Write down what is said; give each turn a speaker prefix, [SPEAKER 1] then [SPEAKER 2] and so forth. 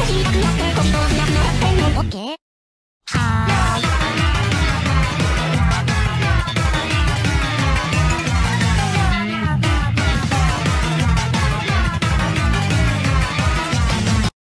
[SPEAKER 1] しくなってごちそうしなくなってもオッケー